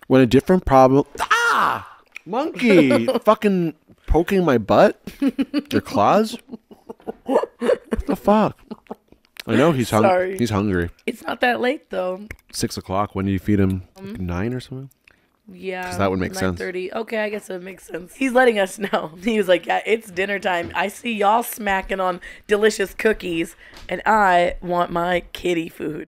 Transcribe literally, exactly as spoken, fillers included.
When a different problem. Ah! Monkey! Fucking poking my butt? Your claws? What the fuck? I know he's hungry. He's hungry. It's not that late though. Six o'clock. When do you feed him? Like nine or something? Yeah. Because that would make sense. nine thirty. Okay, I guess it makes sense. He's letting us know. He was like, yeah, it's dinner time. I see y'all smacking on delicious cookies, and I want my kitty food.